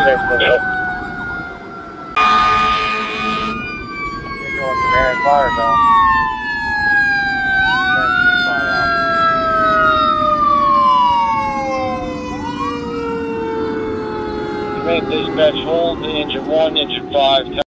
You're going to Mary Fire though. Dispatch, hold engine 1, engine 5.